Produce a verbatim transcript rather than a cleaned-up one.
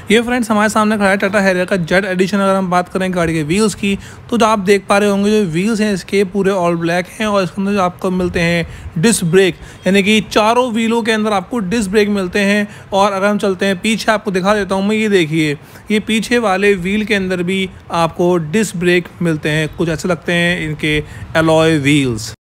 ये फ्रेंड्स हमारे सामने खड़ा है टाटा हैरियर का जेड एडिशन। अगर हम बात करें गाड़ी के व्हील्स की तो जो आप देख पा रहे होंगे जो व्हील्स हैं इसके पूरे ऑल ब्लैक हैं और इसके अंदर जो आपको मिलते हैं डिस्क ब्रेक, यानी कि चारों व्हीलों के अंदर आपको डिस्क ब्रेक मिलते हैं। और अगर हम चलते हैं पीछे आपको दिखा देता हूँ मैं, ये देखिए ये पीछे वाले व्हील के अंदर भी आपको डिस्क ब्रेक मिलते हैं। कुछ ऐसे लगते हैं इनके अलॉय व्हील्स।